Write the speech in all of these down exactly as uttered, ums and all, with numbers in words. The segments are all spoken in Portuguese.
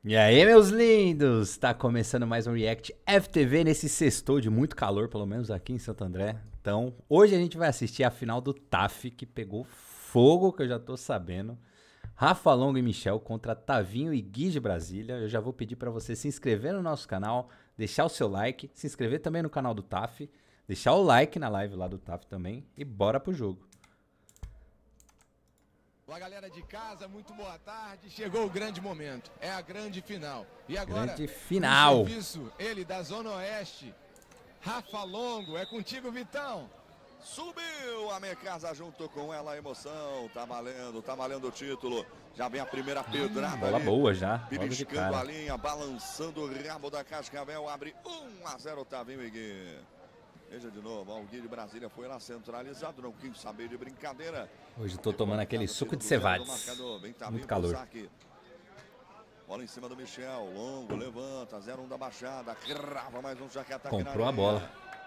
E aí, meus lindos? Tá começando mais um React F T V nesse sextou de muito calor, pelo menos aqui em Santo André. Então, hoje a gente vai assistir a final do T A F, que pegou fogo, que eu já tô sabendo. Rafa Longo e Michel contra Tavinho e Gui de Brasília. Eu já vou pedir pra você se inscrever no nosso canal, deixar o seu like, se inscrever também no canal do T A F, deixar o like na live lá do T A F também e bora pro jogo. Olá, galera de casa, muito boa tarde. Chegou o grande momento, é a grande final. E agora, grande final. no serviço, ele da Zona Oeste, Rafa Longo, é contigo, Vitão. Subiu a minha casa junto com ela, a emoção, tá valendo, tá valendo o título. Já vem a primeira pedrada. Bola ali, boa já, beliscando a linha, balançando o rabo da Cascavel, abre um a zero, Tavinho e Gui. Veja de novo, ó, o Gui de Brasília foi lá centralizado, não quis saber de brincadeira. Hoje tô tomando aquele suco de cevades. Muito calor. Bola em cima do Michel, Longo, levanta, zero um da Baixada, crava mais um jaqueta. Comprou a bola.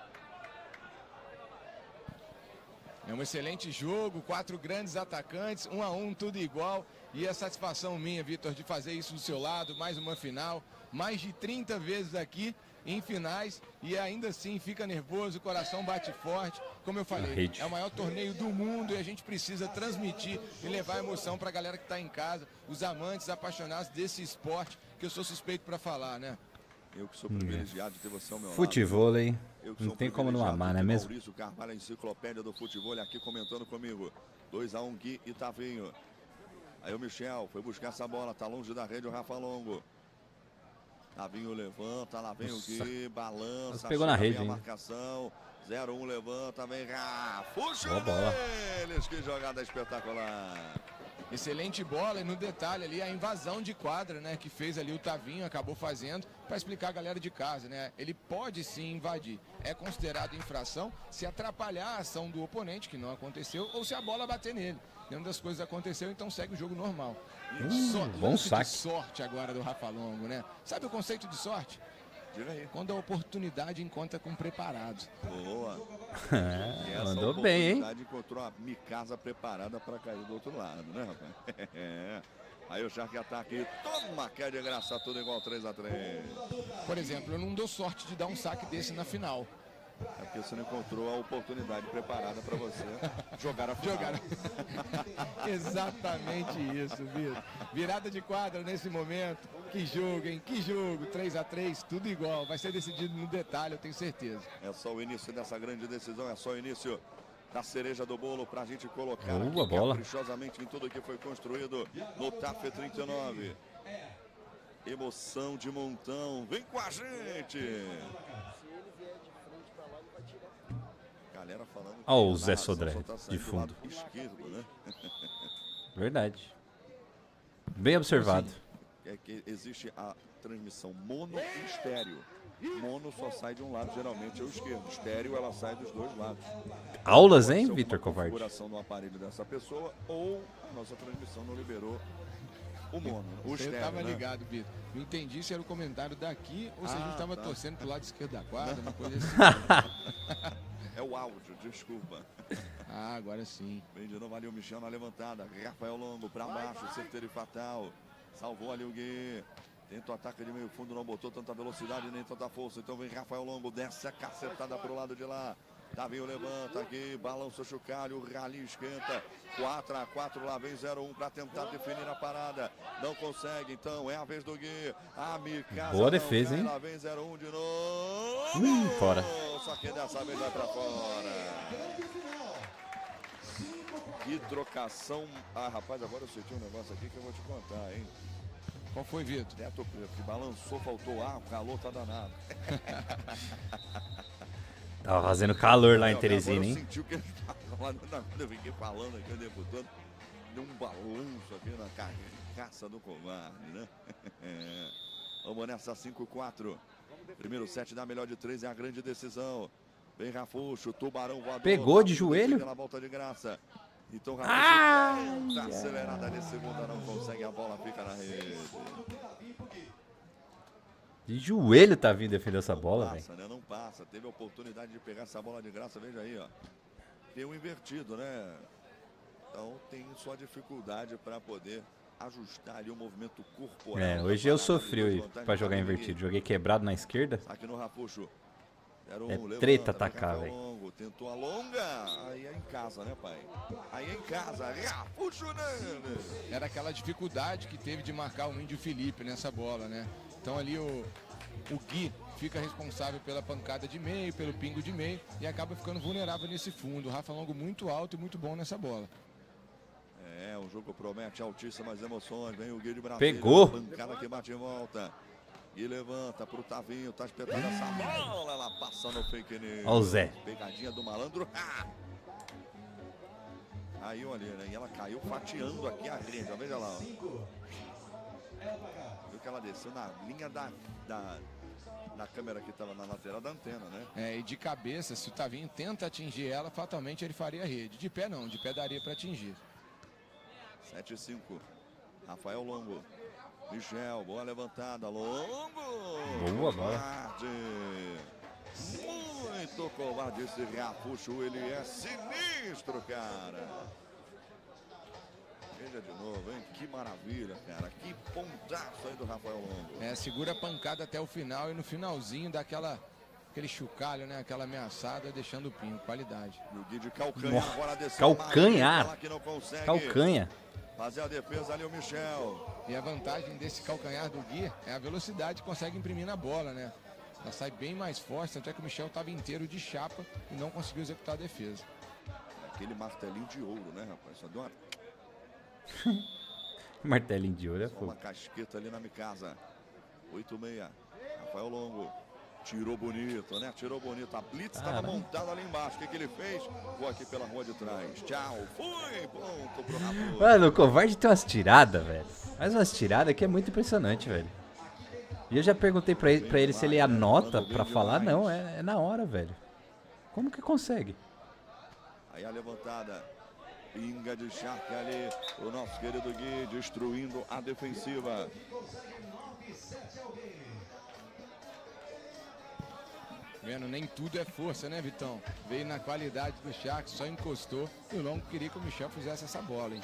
É um excelente jogo, quatro grandes atacantes, um a um, tudo igual. E a satisfação minha, Vitor, de fazer isso do seu lado, mais uma final, mais de trinta vezes aqui em finais, e ainda assim fica nervoso, o coração bate forte. Como eu falei, é o maior torneio do mundo e a gente precisa transmitir e levar emoção para a galera que está em casa, os amantes, apaixonados desse esporte, que eu sou suspeito para falar, né? Eu que sou privilegiado de ter você ao meu lado. Futevôlei, não tem como não amar, não é mesmo? Maurício Carvalho, a enciclopédia do futebol, aqui comentando comigo. dois a um, Gui e Tavinho. Aí o Michel foi buscar essa bola, tá longe da rede o Rafa Longo. Tavinho levanta, lá vem Nossa. o Gui, balança, pegou na rede, a marcação. zero a um, levanta, vem Rafa. Boa bola. Eles, que jogada espetacular. Excelente bola, e no detalhe ali a invasão de quadra, né, que fez ali o Tavinho, acabou fazendo, para explicar a galera de casa, né? Ele pode sim invadir, é considerado infração se atrapalhar a ação do oponente, que não aconteceu, ou se a bola bater nele. Nenhuma das coisas aconteceu, então segue o jogo normal. Hum, so, bom saque. De sorte agora do Rafa Longo, né? Sabe o conceito de sorte? Quando a oportunidade encontra com preparado. Boa. É, mandou bem, hein? Encontrou a Mikasa preparada para cair do outro lado, né, rapaz? É. Aí o Shark ataque, toma, que é de graça, tudo igual três a três. Por exemplo, eu não dou sorte de dar um saque desse na final. É porque você não encontrou a oportunidade preparada para você jogar a final. Jogar. Exatamente isso, Vitor. Virada de quadra nesse momento. Que jogo, hein? Que jogo. três a três, tudo igual. Vai ser decidido no detalhe, eu tenho certeza. É só o início dessa grande decisão, é só o início da cereja do bolo para a gente colocar Boa aqui bola. caprichosamente em tudo que foi construído no T A F trinta e nove. Emoção de montão. Vem com a gente! Galera falando. Olha o Zé Sodré tá de fundo. Esquerdo, né? Verdade. Bem observado. É que existe a transmissão mono e estéreo. Mono só sai de um lado, geralmente é o esquerdo. Estéreo, ela sai dos dois lados. Aulas, hein, Vitor Covarde? Configuração do aparelho dessa pessoa, ou a nossa transmissão não liberou o mono, o estéreo. Eu tava né? ligado, Vitor. Não entendi se era o comentário daqui ou se Ah, a gente tava tá. torcendo pro lado esquerdo da quadra, uma coisa assim. É o áudio, desculpa. Ah, agora sim. Vem de novo ali o Michel na levantada. Rafael Longo para baixo, certeiro e fatal. Salvou ali o Gui. Tenta o ataque de meio fundo, não botou tanta velocidade nem tanta força. Então vem Rafael Longo, desce a cacetada pro lado de lá. Tavinho levanta aqui, balança o chocalho, o rally esquenta. quatro a quatro, lá vem zero a um para tentar definir a parada. Não consegue, então é a vez do Gui. A Mikasa boa defesa, cai, hein? Lá vem zero a um de novo. Hum, fora. Só que dessa vez vai para fora. Que trocação. Ah, rapaz, agora eu senti um negócio aqui que eu vou te contar, hein? Qual foi, Vitor? Neto Preto, que balançou, faltou ar, o calor tá danado. Tava fazendo calor lá em Não, Teresina, agora eu hein? senti o que ele tava lá, quando eu fiquei falando aqui o tempo todo, deu um balanço aqui na carcaça do covarde, né? Vamos nessa cinco a quatro. Primeiro set da melhor de três é a grande decisão. Vem Rafuxo, Tubarão voador. Pegou de joelho? Pela volta de graça. Então Rafuxo Ah, tenta acelerada de segunda, não consegue, a bola fica na rede. De joelho tá vindo defender essa bola, velho. Não passa, né? Não passa. Teve a oportunidade de pegar essa bola de graça, veja aí, ó. Tem um invertido, né? Então tem sua dificuldade para poder ajustar ali o movimento corporal. É, hoje eu sofri pra jogar invertido. Joguei quebrado na esquerda. Aqui no Rafuxo. Um, é levanta, treta atacar, velho. Tentou a longa. Aí é em casa, né, pai? Aí é em casa. Rafuxo, né? Era aquela dificuldade que teve de marcar o Índio Felipe nessa bola, né? Então ali o, o Gui fica responsável pela pancada de meio, pelo pingo de meio e acaba ficando vulnerável nesse fundo. O Rafa Longo muito alto e muito bom nessa bola. É, o jogo promete altíssimas emoções. Vem o Gui de Brasília. Pegou. Pancada que bate em volta. E levanta pro Tavinho. Tá espetando essa bola. Ela passa no fake news. Ó o Zé. Pegadinha do malandro. Ah! Caiu ali, né? E ela caiu fatiando aqui a rede. Veja lá. Ó. Viu que ela desceu na linha da... da... na câmera que estava na lateral da antena, né? É, e de cabeça, se o Tavinho tenta atingir ela, fatalmente ele faria a rede. De pé não, de pé daria para atingir. sete e cinco. Rafael Longo. Michel, boa levantada. Longo! Boa bola. Muito covarde esse Rafuxo, ele é sinistro, cara. Veja de novo, hein? Que maravilha, cara. Que pontaço aí do Rafael Longo. É, segura a pancada até o final e no finalzinho dá aquela, aquele chocalho, né? Aquela ameaçada, deixando o pingo. Qualidade. E o Gui de calcanhar agora desceu. Calcanhar. Calcanha. Fazer a defesa ali o Michel. E a vantagem desse calcanhar do Gui é a velocidade que consegue imprimir na bola, né? Ela sai bem mais forte, tanto é que o Michel estava inteiro de chapa e não conseguiu executar a defesa. Aquele martelinho de ouro, né, rapaz? Só deu uma... Martelinho de ouro é fogo. Uma casqueta ali na Mikasa. oito seis. Rafael Longo. Tirou bonito, né? Tirou bonito. A blitz estava montada ali embaixo. O que, que ele fez? Vou aqui pela rua de trás. Tchau. Fui. Ponto pro Raposo. Mano, o covarde tem umas tiradas, velho. Mas umas tiradas que é muito impressionante, velho. E eu já perguntei pra ele, pra ele se ele anota pra falar. Não, é, é na hora, velho. Como que consegue? Aí a levantada. Pinga de charque ali. O nosso querido Gui destruindo a defensiva. Vendo, nem tudo é força, né, Vitão? Veio na qualidade do Shark, só encostou. E o Longo queria que o Michel fizesse essa bola, hein?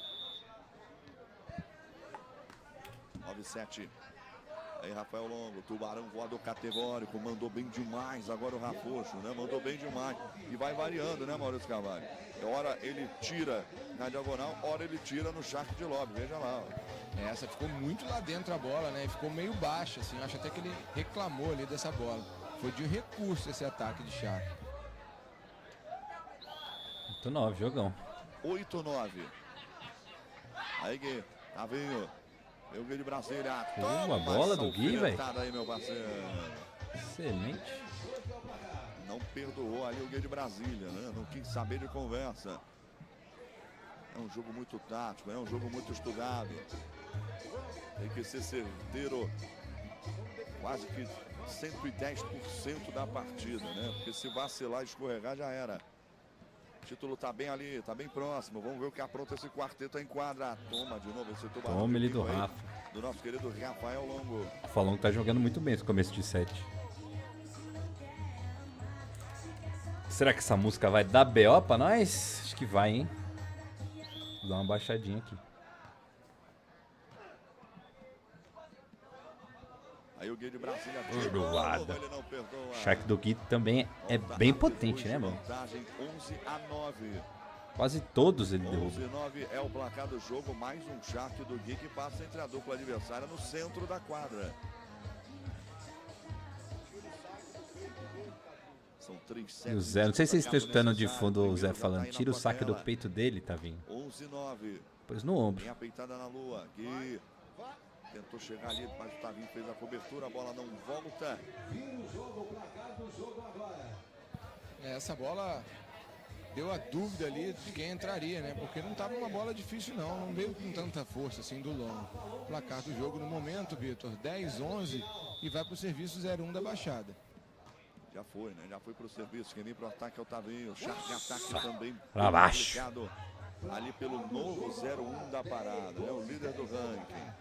nove sete. Aí Rafael Longo, tubarão voador categórico, mandou bem demais agora o Rafuxo, né? Mandou bem demais. E vai variando, né, Maurício Carvalho? Hora ele tira na diagonal, hora ele tira no Shark de lobby, veja lá. Ó. Essa ficou muito lá dentro a bola, né? Ficou meio baixa, assim. Acho até que ele reclamou ali dessa bola. Foi de recurso esse ataque de Shark. oito nove, jogão. oito nove. Aí Gui, Tavinho. Eu Gui de Brasília. Uma bola do Gui, velho. Aí, meu parceiro. Excelente. Não perdoou ali o Gui de Brasília, né? Não quis saber de conversa. É um jogo muito tático, é um jogo muito estudado. Tem que ser certeiro quase que cento e dez por cento da partida, né? Porque se vacilar e escorregar já era. O título tá bem ali, tá bem próximo. Vamos ver o que apronta esse quarteto em quadra. Toma de novo esse tubarão. Toma ele do Rafa. Do nosso querido Rafael Longo. O Falão tá jogando muito bem esse começo de set. Será que essa música vai dar B O pra nós? Acho que vai, hein? Vou dar uma baixadinha aqui. Aí o Gui de Brasília. Uruada. Ele não perdoa. O Shark do Gui também é bem potente, né, mano? Vantagem onze a nove. Quase todos ele derruba. onze a nove é o placar do jogo, mais um Shark do Gui que passa entre a dupla adversária no centro da quadra. São três sets. E o Zé, não sei se vocês estão escutando de fundo o Zé falando, tira o saque do peito dele, tá vindo. onze a nove. Pois no ombro. Tem a peitada na lua. Gui tentou chegar ali, mas o Tavinho fez a cobertura, a bola não volta. É, essa bola deu a dúvida ali de quem entraria, né? Porque não estava uma bola difícil não, não veio com tanta força assim do longo. Placar do jogo no momento, Vitor, dez a onze e vai para o serviço zero um da Baixada. Já foi, né? Já foi para o serviço, quem vem para o ataque é o Tavinho. Shark ataque também. Pra baixo. Ali pelo novo zero um da parada, é o líder do ranking.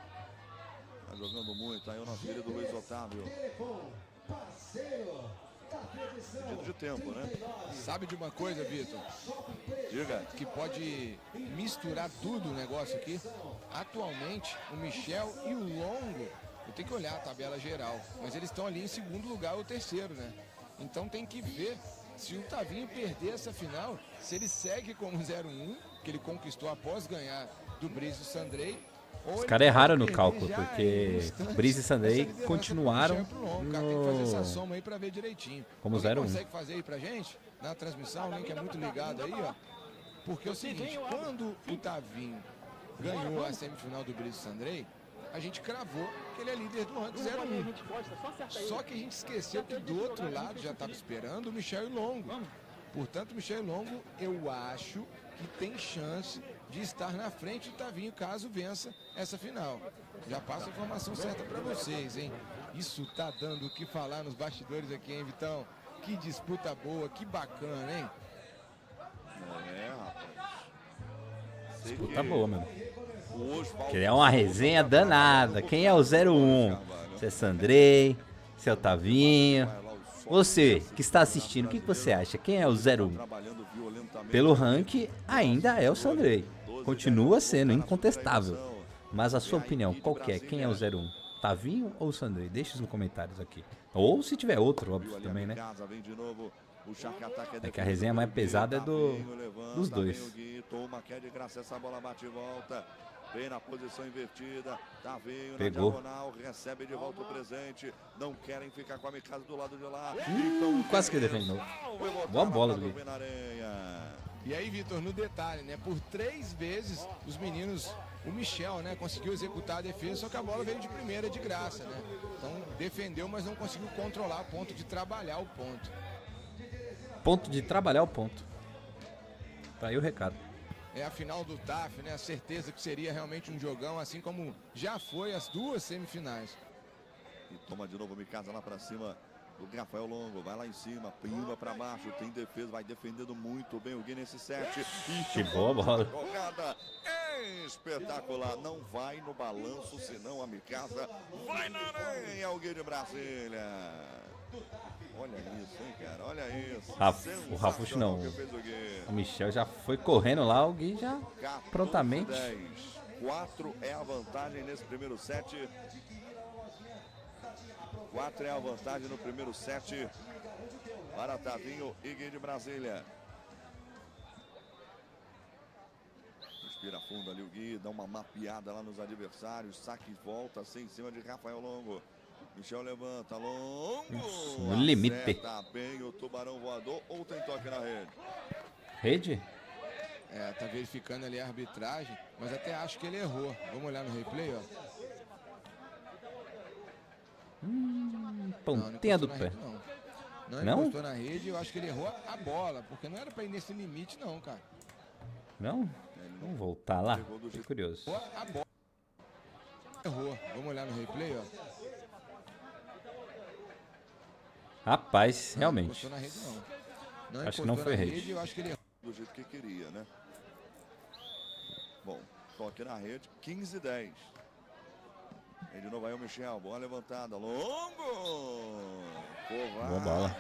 Tá jogando muito aí o nosso querido Luiz Otávio. Pedido de tempo, né? Sabe de uma coisa, Vitor? Diga. Que pode misturar tudo o negócio aqui. Atualmente, o Michel e o Longo, eu tenho que olhar a tabela geral, mas eles estão ali em segundo lugar ou terceiro, né? Então tem que ver se o Tavinho perder essa final, se ele segue como zero um, que ele conquistou após ganhar do Brice Sandrei. Os caras erraram no cálculo, porque Brice e Sandrei continuaram no... Tem que fazer essa soma aí pra ver direitinho. como zero um. Consegue fazer aí pra gente? Na transmissão, o link é muito ligado aí, ó. Porque é o seguinte, quando o Tavinho ganhou a semifinal do Brice Sandrei, a gente cravou que ele é líder do ranking zero um. Só que a gente esqueceu que do outro lado já estava esperando o Michel e Longo. Portanto, o Michel e Longo, eu acho que tem chance de estar na frente do Tavinho caso vença essa final. Já passo a informação certa para vocês, hein? Isso tá dando o que falar nos bastidores aqui, hein, Vitão? Que disputa boa, que bacana, hein? É, rapaz. Sei Disputa que boa, mano. o Osvaldo Que é uma resenha danada. Quem é o zero um? Se é Sandrei, se é o Tavinho. Você que está assistindo, o que que você acha? Quem é o zero um? trabalhando violentamente. Pelo ranking, ainda é o Sandrei. Continua sendo incontestável. Mas a sua opinião, qual que é? Quem é o zero um? Tavinho ou Sandrei? Deixe nos comentários aqui. Ou se tiver outro, óbvio, também, né? É que a resenha mais pesada é do, dos dois. Toma, quer de graça, essa bola bate e volta. Vem na posição invertida, Tavinho Pegou. na diagonal, recebe de volta o presente. Não querem ficar com a Mikasa do lado de lá. Hum, então, quase que defende novo. Boa bola do Gui. E aí, Vitor, no detalhe, né? Por três vezes os meninos, o Michel, né, conseguiu executar a defesa, só que a bola veio de primeira de graça, né? Então defendeu, mas não conseguiu controlar a ponto de trabalhar o ponto. Ponto de trabalhar o ponto. Tá aí o recado. É a final do T A F, né? A certeza que seria realmente um jogão, assim como já foi as duas semifinais. E toma de novo Mikasa lá pra cima. O Rafael Longo vai lá em cima, prima pra baixo, tem defesa, vai defendendo muito bem o Gui nesse set. Que boa bola. Jogada espetacular, não vai no balanço, senão a Mikasa vai na aranha, o Gui de Brasília. Olha isso, hein, cara, olha isso. Raf, o Rafuxo não, o, o Michel já foi correndo lá, o Gui já prontamente. quatro é a vantagem nesse primeiro set. quatro é a vantagem no primeiro set para Tavinho e Gui de Brasília. Respira fundo ali o Gui, dá uma mapeada lá nos adversários, saque e volta, assim, em cima de Rafael Longo. Michel levanta, Longo. No limite. Tá bem o tubarão voador ou tem toque na rede? Rede? É, tá verificando ali a arbitragem, mas até acho que ele errou. Vamos olhar no replay, ó. Hum, pontinha do pé. Rede, não, não, não encostou na rede, eu acho que ele errou a bola, porque não era pra ir nesse limite não, cara. Não? Vamos voltar lá, tô curioso. A bola. Errou, vamos olhar no replay, ó. Rapaz, não, realmente. Não rede, não. Não acho que não foi rede. rede. Eu acho que ele errou. Do jeito que queria, né? Bom, toque na rede, quinze a dez. E de novo aí o Michel, bola levantada, Longo! Boa bola.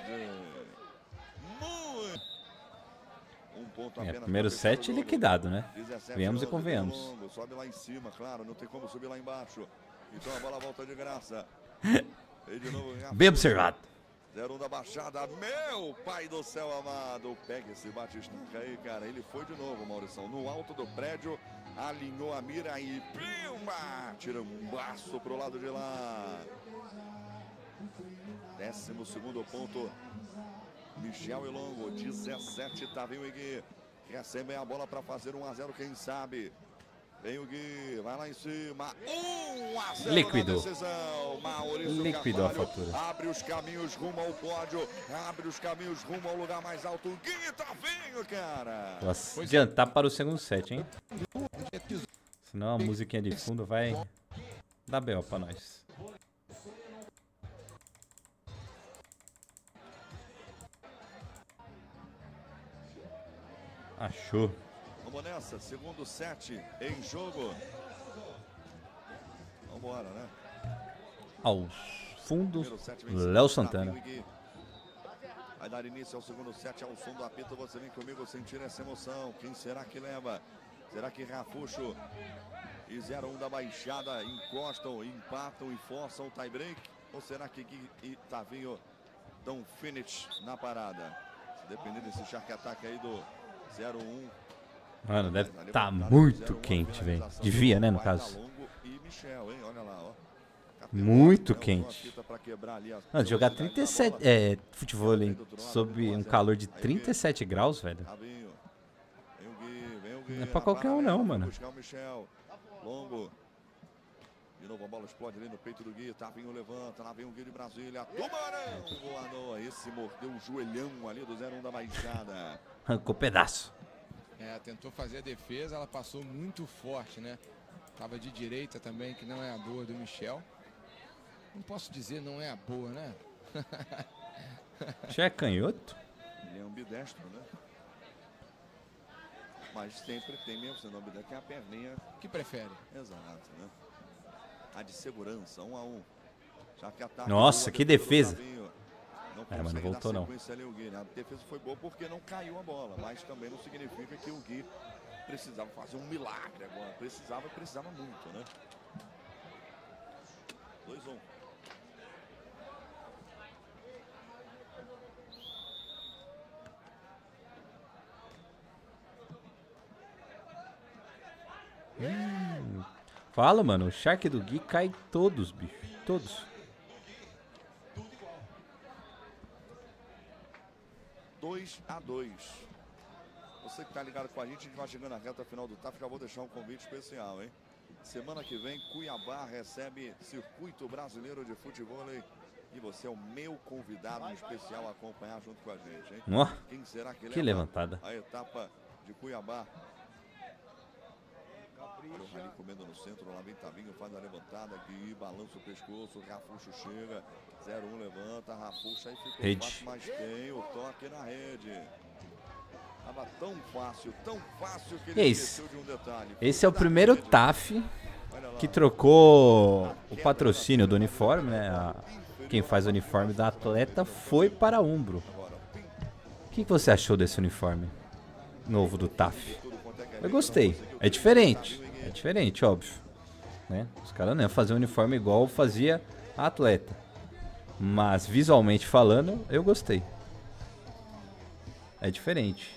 Muito. Um ponto É, apenas. primeiro set liquidado, né? Venhamos e convenhamos. Longo, sobe lá em cima, claro, não tem como subir lá embaixo. Então a bola volta de graça. E de novo, bem observado. zero um da Baixada, meu pai do céu amado. Pega esse bate-estanca aí, cara. Ele foi de novo, Maurição, no alto do prédio. Alinhou a mira e pimba! Tira um baço pro lado de lá. Décimo segundo ponto. Michel e Longo, dezessete, Tavinho e Gui. Recebem a bola para fazer um a zero, quem sabe. Vem o Gui, vai lá em cima. um a zero Líquido. na decisão. Maurício Líquido a Carvalho fatura. abre os caminhos rumo ao pódio. Abre os caminhos rumo ao lugar mais alto. O Gui Tavinho, cara. Nossa, adiantar para o segundo set, hein? Senão a musiquinha de fundo vai dar B O pra nós. Achou. Vamos nessa, segundo set em jogo. Vambora, né? Aos fundos, Léo Santana. Vai dar início ao segundo set, ao som do apito. Você vem comigo sentir essa emoção. Quem será que leva? Será que Rafuxo e zero um da Baixada encostam, empatam e forçam o tie-break? Ou será que Gui e Tavinho dão finish na parada? Se depender desse Shark Attack aí do zero um. Mano, deve estar tá muito quente, velho. Devia, né, no caso. E Michel, hein? Olha lá, ó. Muito quente. Mano, jogar trinta e sete é, futebol sob um calor de trinta e sete graus, velho. Não é pra qualquer um não, mano. Longo. De novo a bola explode ali no peito do Gui. Tavinho levanta, lá vem o Gui de Brasília. Tubarão voador. Esse mordeu o joelhão ali do zero um da Baixada. Arrancou pedaço. É, tentou fazer a defesa, ela passou muito forte, né? Tava de direita também, que não é a boa do Michel. Não posso dizer não é a boa, né? Já é canhoto? Ele é ambidestro, né? Mas sempre tem mesmo sendo ambidestro, que é a perninha. Que prefere? Exato, né? A de segurança, um a um. Já que ataca, nossa, que defesa. Não é, mas não voltou não. Ali, o Gui, né? A defesa foi boa porque não caiu a bola, mas também não significa que o Gui precisava fazer um milagre agora. Precisava, precisava muito, né? dois a um. Hum, fala, mano, o Shark do Gui cai todos, bicho. Todos. dois a dois. Você que tá ligado com a gente, a gente vai chegando na reta final do T A F. Já vou deixar um convite especial, hein? Semana que vem, Cuiabá recebe Circuito Brasileiro de Futebol. E você é o meu convidado especial a acompanhar junto com a gente, hein? Oh, quem será que, que levantada. A etapa de Cuiabá? O Rani comendo no centro, lá vem Tavinho, faz a levantada aqui, balança o pescoço, Rafuxo chega, zero um levanta, Rafuxo aí ficou rede. Fácil, mas tem o toque na rede. Tava tão fácil, tão fácil que ele esqueceu de um detalhe. Esse é o primeiro T A F que trocou o patrocínio do uniforme, né? A, quem faz o uniforme da atleta foi para a Umbro. O que, que você achou desse uniforme novo do T A F? Eu gostei, é diferente. É diferente, óbvio, né? Os caras não iam fazer um uniforme igual fazia a atleta. Mas visualmente falando, eu gostei. É diferente.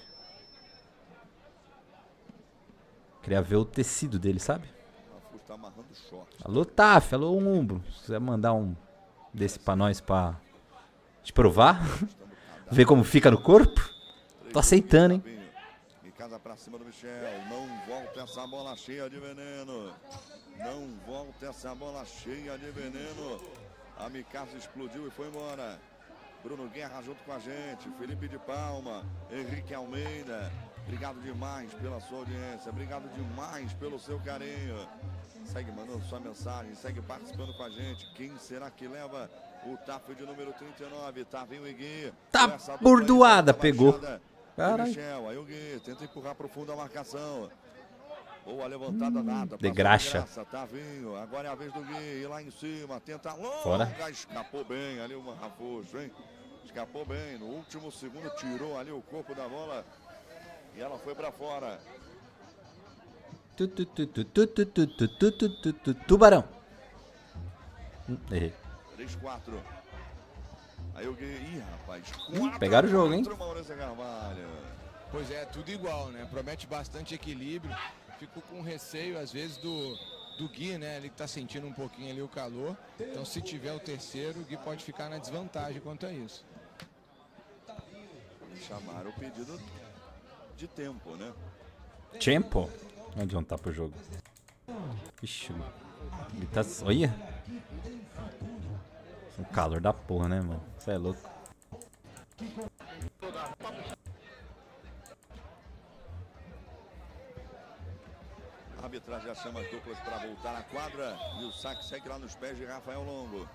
Queria ver o tecido dele, sabe? Alô, T A F, alô, Umbro. Se quiser mandar um desse pra nós pra te provar, ver como fica no corpo, tô aceitando, hein? Casa pra cima do Michel, não volta essa bola cheia de veneno, não volta essa bola cheia de veneno. A Mikasa explodiu e foi embora. Bruno Guerra junto com a gente, Felipe de Palma, Henrique Almeida, obrigado demais pela sua audiência, obrigado demais pelo seu carinho. Segue mandando sua mensagem, segue participando com a gente. Quem será que leva o T A F de número trinta e nove? Tavinho e Gui. Tá bordoada, pegou. Caralho. Michel, aí o Gui tenta empurrar pro fundo a marcação. Boa levantada, hum, nada. De graxa. Tavinho, agora é a vez do Gui. E lá em cima, tenta longa. Fora. Escapou bem ali o Rafuxo, hein? Escapou bem. No último segundo, tirou ali o corpo da bola. E ela foi pra fora. Tu, tu, tu, tu, tu, tu, tu, tu, tu, tu, tu, tubarão. Hum, errei. três a quatro. Aí o Gui, ih, rapaz, hum, pegaram o jogo, hein? Pois é, tudo igual, né? Promete bastante equilíbrio. Fico com receio, às vezes, do, do Gui, né? Ele que tá sentindo um pouquinho ali o calor. Então, se tiver o terceiro, o Gui pode ficar na desvantagem quanto a isso. Chamaram o pedido de tempo, né? Tempo? Não adianta pro jogo. Ixi, ele tá... Olha! Um calor da porra, né, mano? Você é louco. A arbitragem já chama as duplas para voltar na quadra. E o saque segue lá nos pés de Rafael Longo.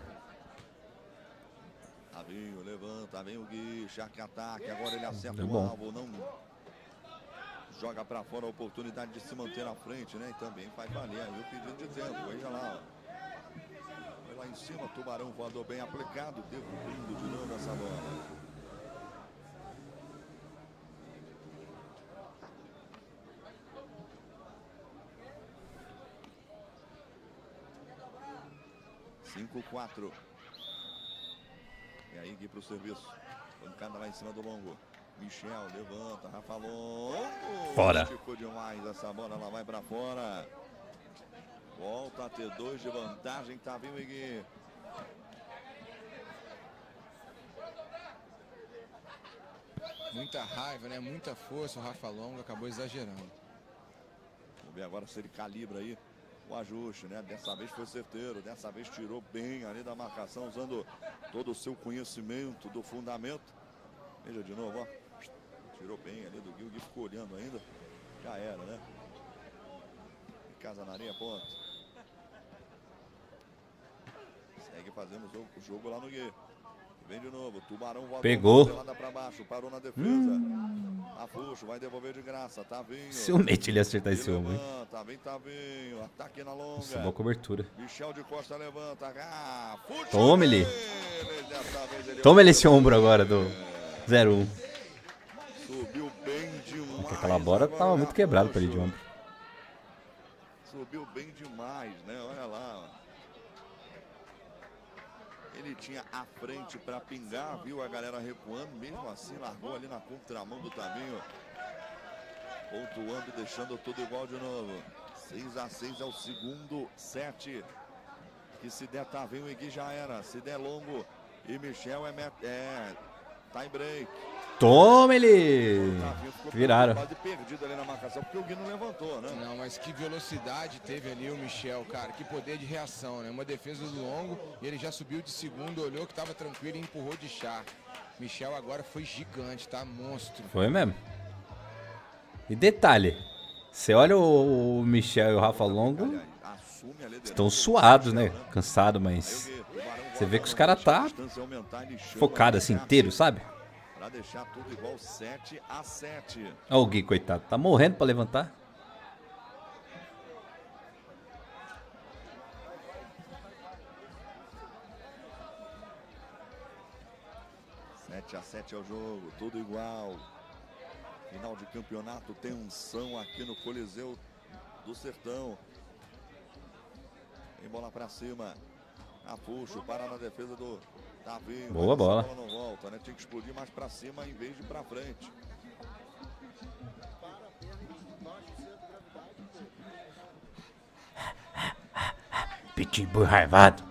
Tavinho levanta, vem o Gui, Shark ataque. Agora ele acerta o alvo, não joga para fora a oportunidade de se manter à frente, né? E também faz valer aí o pedido de tempo. Veja lá, ó. Lá em cima, Tubarão voador bem aplicado, derrubando de novo essa bola. cinco a quatro. E aí, Gui pro serviço. Pancada lá em cima do Longo. Michel levanta, Rafa Longo. Fora. Ficou demais essa bola, ela vai pra fora. Volta a ter dois de vantagem, Tavinho e Gui. Muita raiva, né? Muita força. O Rafa Longo acabou exagerando. Vamos ver agora se ele calibra aí o ajuste, né? Dessa vez foi certeiro, dessa vez tirou bem ali da marcação, usando todo o seu conhecimento do fundamento. Veja de novo, ó. Tirou bem ali do Gui, o Gui ficou olhando ainda. Já era, né? Casa na areia, ponto. Segue fazendo o jogo, o jogo lá no Gui. Vem de novo, Tubarão volta. Pegou. Pra baixo, parou na defesa. Hum. Afuxo, vai devolver de graça. Tavinho. Ciumete ele acertar esse homem. Levanta, vem Tavinho. Ataque na longa. Nossa, boa cobertura. Michel de Costa levanta. Ah, toma ele. Toma ele esse ombro agora do zero um. Subiu bem demais. Porque aquela bola tava muito quebrada pra ele de ombro. Subiu bem demais, né? Olha lá. Ele tinha a frente para pingar, viu a galera recuando, mesmo assim largou ali na contramão do Tavinho. Pontuando, deixando tudo igual de novo. seis a seis é o segundo set. Que se der Tavinho e Gui já era. Se der Longo e Michel é, é time break. Toma ele! Viraram. Quase perdido ali na marcação, porque o Gui não levantou, né? Não, mas que velocidade teve ali o Michel, cara. Que poder de reação, né? Uma defesa do Longo, e ele já subiu de segundo, olhou que estava tranquilo e empurrou de chá. Michel agora foi gigante, tá? Monstro. Foi mesmo. E detalhe, você olha o Michel e o Rafa Longo, estão suados, né? Cansados, mas você vê que os caras tá focado assim inteiro, sabe? Pra deixar tudo igual, sete a sete. Olha o Gui, coitado, tá morrendo pra levantar. sete a sete é o jogo, tudo igual. Final de campeonato, tensão aqui no Coliseu do Sertão. Tem bola pra cima. Afuxo, para na defesa do Tavinho. Boa bola. bola não volta, né? Tinha que explodir mais pra cima em vez de pra frente. Pitbull raivado.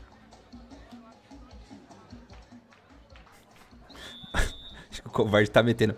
Acho que o covarde tá metendo.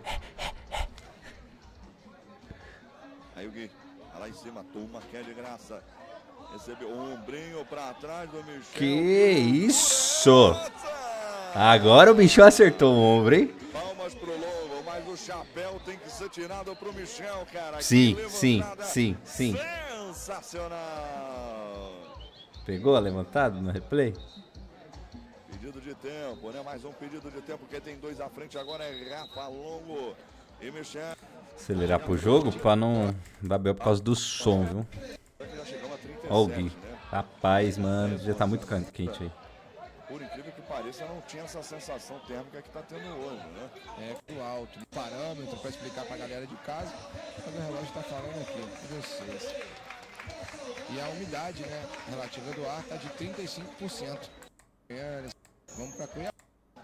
Aí o Gui, tá lá em cima, turma quer de graça. Recebeu um ombrinho pra trás do Michel. Que isso! Agora o Michel acertou o ombro, hein? Palmas pro Longo, mas o chapéu tem que ser tirado pro Michel, cara. Sim, sim, sim, sim. Sensacional! Pegou a levantada no replay? Pedido de tempo, né? Mais um pedido de tempo, porque tem dois à frente agora, é Rafa Longo e Michel. Acelerar pro jogo pra não dar B O por causa do som, viu? Olha o Gui. Rapaz, mano, já tá muito quente aí. Por incrível que pareça, não tinha essa sensação térmica que tá tendo hoje, né? É, pro alto. Parâmetro pra explicar pra galera de casa, mas o relógio tá falando aqui, com vocês. E a umidade, né, relativa do ar tá de trinta e cinco por cento. Vamos pra Cuiabá.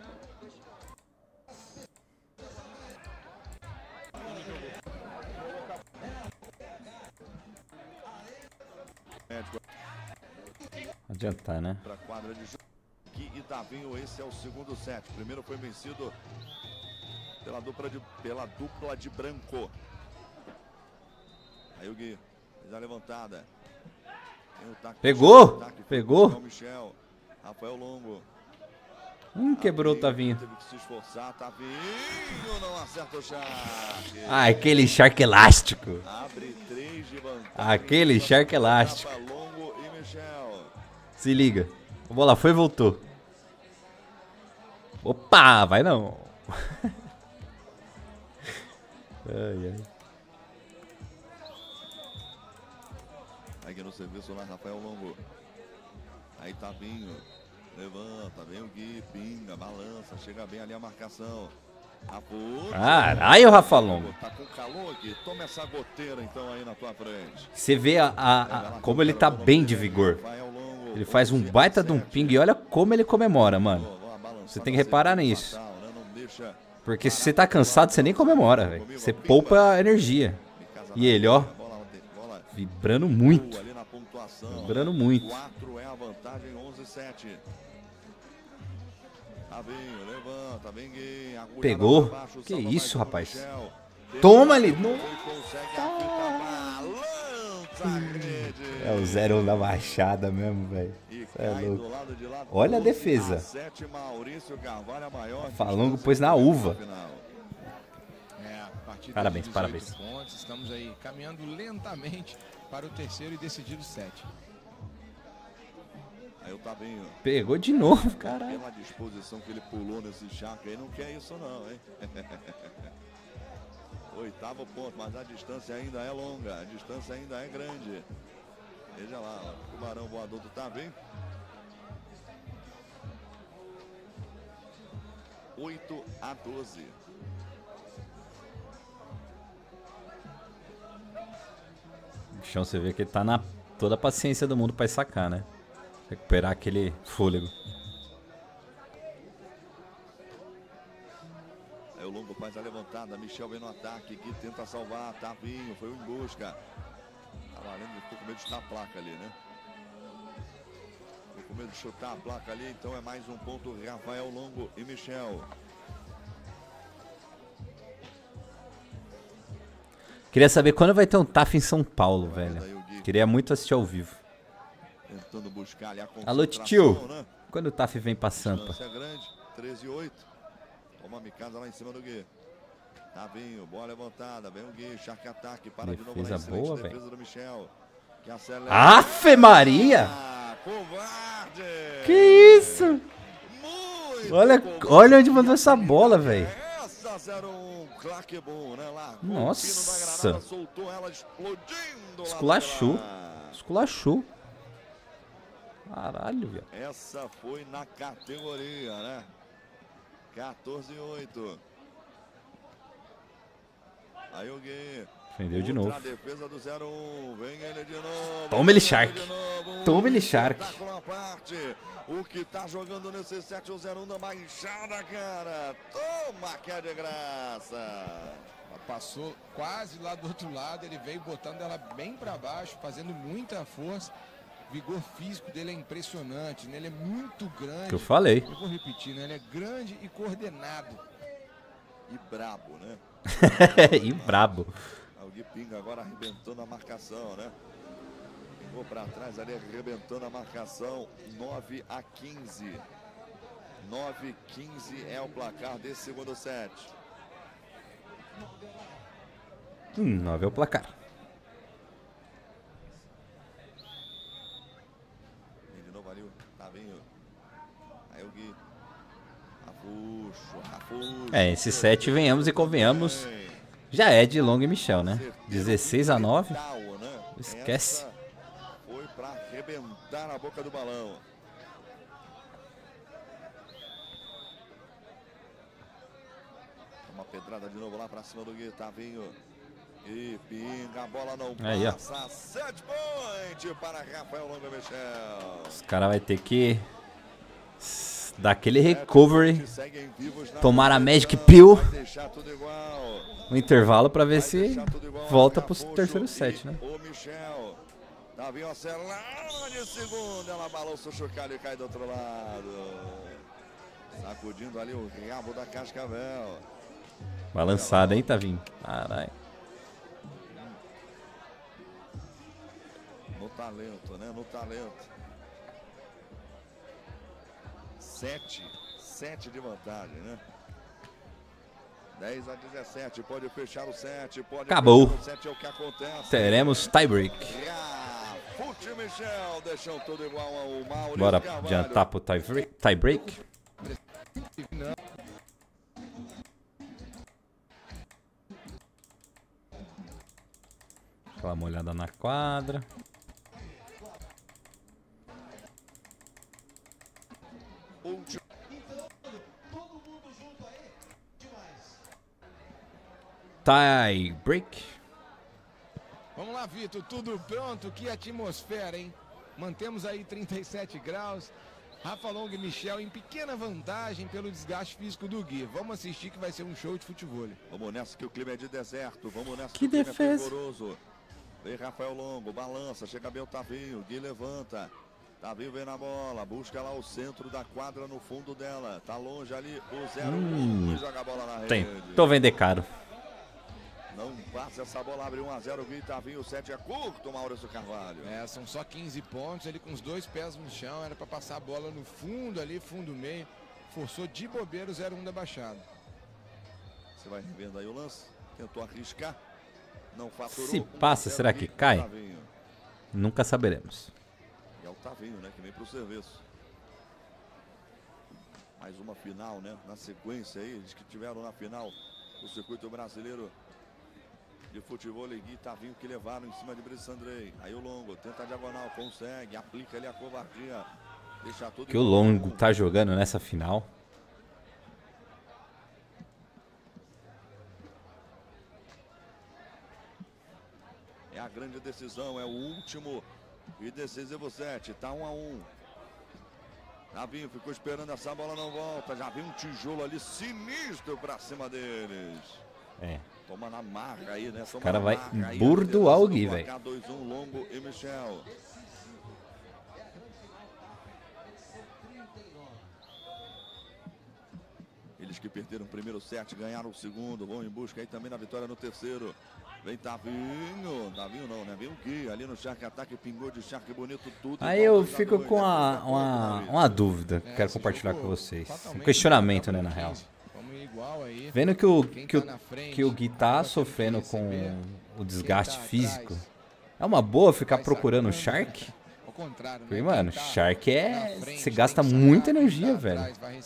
Não adiantar, né? Pra quadra de jogo. Gui e Tavinho, esse é o segundo set. Primeiro foi vencido pela dupla de, pela dupla de branco. Aí o Gui fez a levantada. Tem o taque, Pegou! taque, Pegou! Michel, Rafael Longo. Hum, quebrou o Tavinho. Teve que se esforçar, Tavinho não acerta o Shark. Ah, aquele Shark elástico. Abre três de vantagem. Aquele Shark elástico. Rafa Longo e Michel. Se liga. A bola foi e voltou. Opa, vai não. Ai, ai. Aqui no serviço lá, Rafael Longo. Aí Tavinho. Levanta, vem o Gui, pinga, balança, chega bem ali a marcação. Caralho, Rafa Longo. Tá com calor aqui, toma essa goteira então aí na tua frente. Você vê a, a, a, como ele tá bem de vigor. Rafael Longo. Ele faz um baita de um ping e olha como ele comemora, mano. Você tem que reparar nisso. Porque se você tá cansado, você nem comemora, velho. Você poupa energia. E ele, ó, vibrando muito. Vibrando muito. quatro é a vantagem, onze a sete. Pegou? Que isso, rapaz? Toma ali! É o zero da baixada mesmo, velho. É louco. Olha a defesa. Falongo pôs na uva. Parabéns, parabéns. Pontos, estamos aí caminhando lentamente para o terceiro e decidido set. Aí o Tavinho. Pegou de novo, caralho. Pela disposição que ele pulou nesse charque aí, não quer isso não, hein? Oitavo ponto, mas a distância ainda é longa, a distância ainda é grande. Veja lá, ó, o tubarão voador do Tavinho. oito a doze. O chão, você vê que ele tá na toda a paciência do mundo pra sacar, né? Recuperar aquele fôlego. Aí o Longo faz a levantada, Michel vem no ataque, que tenta salvar, Tavinho, foi um em busca. Tá valendo, ficou com medo de chutar a placa ali, né? Ficou com medo de chutar a placa ali, então é mais um ponto, Rafael Longo e Michel. Queria saber quando vai ter um T A F em São Paulo, velho. Queria muito assistir ao vivo. Tentando buscar ali a Alô, tio. Né? Quando o T A F vem pra Sampa? É grande, treze a oito. Toma a Mikasa lá em cima do Gui. Tavinho, bola levantada, vem o Gui, charque ataque, para Defesa de novo lá em boa, defesa velho. do Michel, que acelera. Afe Maria! Ah, covarde! Que isso? Muito Olha, covarde. olha onde mandou essa bola, velho. Essa zero um, claque bom, né? Lá, Nossa. Granada, soltou ela explodindo. Esculachou. Lá. Esculachou. Caralho, velho. Essa foi na categoria, né? quatorze a oito. Aí o Gui. Defendeu de novo. Defesa do zero um. Vem ele de novo. Toma ele, Shark. Toma ele, Shark. O que tá jogando nesse set, o zero um da Baixada, cara. Toma, que é de graça. Ela passou quase lá do outro lado, ele veio botando ela bem para baixo, fazendo muita força. O vigor físico dele é impressionante, né? Ele é muito grande. Que eu falei. Eu vou repetir, né? Ele é grande e coordenado. E brabo, né? E brabo. O Gui Pinga agora arrebentando a marcação, né? Ficou para trás ali, arrebentando a marcação. nove a quinze. nove a quinze é o placar desse segundo set. Hum, nove é o placar. De novo ali o Tavinho. Aí o Gui. Rafuxo, Rafuxo. É, esse set, venhamos e convenhamos, já é de Long e Michel, né? dezesseis a nove. Esquece. Essa foi para arrebentar na boca do balão. Uma pedrada de novo lá para cima do Gui, Tavinho. E pinga, a bola não aí, passa. Ó. Set point para Rafael Longo e Michel. Os caras vão ter que dar aquele recovery, tomar a Magic Pill no intervalo para ver se volta pro terceiro set, né? O Michel. Tavinho acelera de segundo. Ela balança o chocalho e cai do outro lado. Sacudindo ali o rabo da Cascavel. Balançada, hein, Tavinho? Caralho. No talento, né? No talento. Sete. Sete de vantagem, né? dez a dezessete. Pode fechar o set. Pode Acabou. fechar o set, é o que acontece. Teremos tiebreak. Fute Michel. Deixam tudo igual ao Maurício Bora Carvalho. adiantar pro tiebreak. Tie Aquela molhada na quadra. Último. Tie break. Vamos lá, Vitor, tudo pronto? Que atmosfera, hein? Mantemos aí trinta e sete graus. Rafa Longo e Michel em pequena vantagem pelo desgaste físico do Gui. Vamos assistir que vai ser um show de futebol. Vamos nessa que o clima é de deserto. Vamos nessa que, que o clima defesa. é vigoroso. Vem Rafael Longo, balança, chega bem o Tavinho. Gui levanta. Tavinho vem na bola, busca lá o centro da quadra no fundo dela. Tá longe ali o zero um hum, e joga a bola na tem. rede. Tô vender caro. Não passa essa bola, abre um a zero, Gui, Tavinho, o sete é curto, Maurício Carvalho. É, são só quinze pontos, ele com os dois pés no chão, era para passar a bola no fundo ali, fundo meio, forçou de bobeira o zero um da Baixada. Você vai revendo aí o lance, tentou arriscar, não faturou. Se passa, será que cai? Nunca saberemos. E é o Tavinho, né, que vem pro serviço. Mais uma final, né, na sequência aí, eles que tiveram na final o circuito brasileiro de futebol, Gui, Tavinho que levaram em cima de Brice Andrei. Aí o Longo tenta a diagonal, consegue, aplica ali a covardia, deixa tudo. Que o Longo tá jogando nessa final. É a grande decisão, é o último e decisivo set, tá um a um. Tavinho ficou esperando, essa bola não volta, já viu um tijolo ali sinistro pra cima deles. É. Toma na marca aí, né? O cara vai burdoar o Gui, velho. dois um, Longo e Michel. Eles que perderam o primeiro set, ganharam o segundo, vão em busca aí também na vitória no terceiro. Vem Tavinho, Tavinho não, né? Vem o Gui ali no Shark Ataque, pingou de Shark bonito tudo. Aí eu fico com uma, uma, uma dúvida que quero compartilhar com vocês. Um questionamento, né, na real. Vendo que o, que o, que o Gui tá sofrendo com o desgaste físico, é uma boa ficar procurando o Shark? Porque, mano, Shark é... Você gasta muita energia, velho.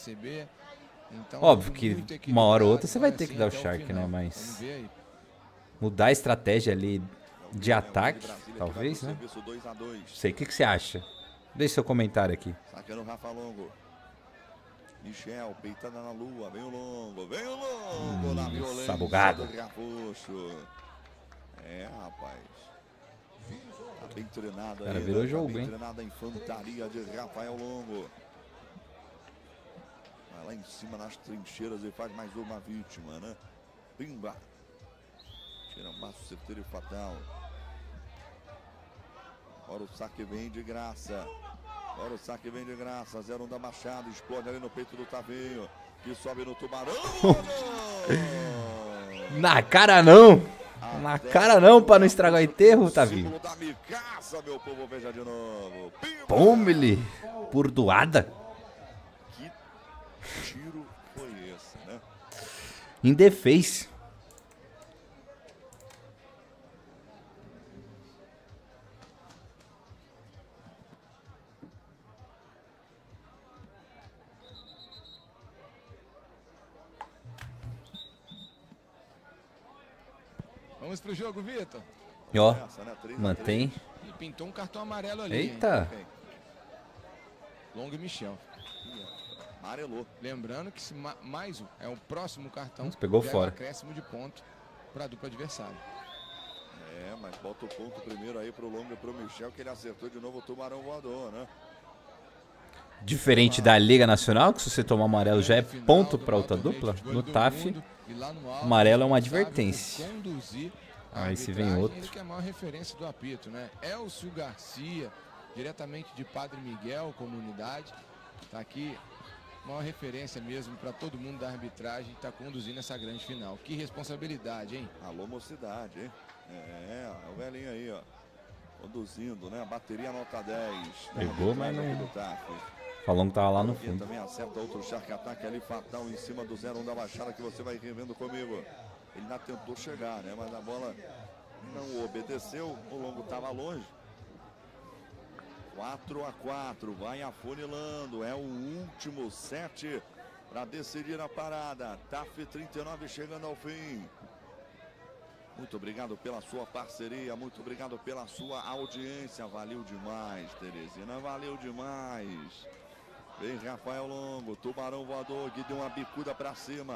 Óbvio que uma hora ou outra você vai ter que dar o Shark, né? Mas mudar a estratégia ali de ataque, talvez, né? Não sei, o que, que você acha? Deixe seu comentário aqui. Sacando o Rafa Longo. Michel, peitada na lua, vem o Longo, vem o Longo hum, na violência. Sabugado. É, rapaz. Tá bem treinado aí. Cara, virou né? jogo, tá bem hein? Treinada a infantaria de Rafael Longo. Vai lá em cima nas trincheiras e faz mais uma vítima, né? Pimba. Tira um maço certeiro e fatal. Agora o saque vem de graça. Agora o saque vem de graça, zero um da Baixada, explode ali no peito do Tavinho, que sobe no Tubarão. Na cara não! Na cara não, pra não estragar o enterro, Tavinho. Da micaça, meu povo, veja de novo. Pomele, burdoada. Que tiro foi esse, né? Indefez. Vamos pro jogo, Vitor. E ó, mantém. E pintou um cartão amarelo ali. Eita. Hein? Longo e Michel. Amarelou. Lembrando que se ma mais um é o próximo cartão. Nossa, pegou fora. Acréscimo de ponto para a dupla adversária. É, mas bota o ponto primeiro aí pro Longo e pro Michel, que ele acertou de novo o Tubarão voador, né? Diferente da Liga Nacional, que se você tomar amarelo já é ponto para outra dupla, no T A F, amarelo é uma advertência. Aí se vem outro. Ele que é a maior referência do apito, né? Elcio Garcia, diretamente de Padre Miguel, comunidade. Tá aqui, maior referência mesmo para todo mundo da arbitragem, está conduzindo essa grande final. Que responsabilidade, hein? Alô, mocidade, hein? É, é o velhinho aí, ó. Conduzindo, né? A bateria nota dez. Pegou, mas não... Falou que tava lá no fundo. Também acerta outro Shark Ataque ali, fatal em cima do zero um da Baixada, que você vai revendo comigo. Ele ainda tentou chegar, né? Mas a bola não obedeceu. O Longo estava longe. quatro a quatro, vai afunilando. É o último set para decidir a parada. T A F trinta e nove chegando ao fim. Muito obrigado pela sua parceria, muito obrigado pela sua audiência. Valeu demais, Teresina, valeu demais. Vem Rafael Longo, Tubarão voador, que deu uma bicuda para cima.